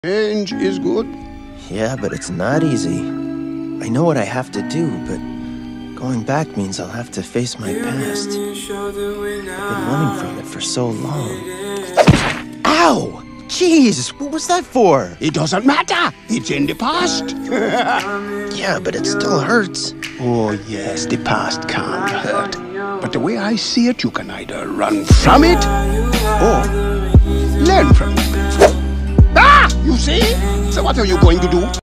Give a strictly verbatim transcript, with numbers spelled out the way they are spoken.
Change is good. Yeah, but it's not easy. I know what I have to do, but going back means I'll have to face my past. I've been running from it for so long. Ow! Jeez, what was that for? It doesn't matter. It's in the past. Yeah, but it still hurts. Oh, yes, the past can't hurt. But the way I see it, you can either run from it or learn from it. Ah! You see? So what are you going to do?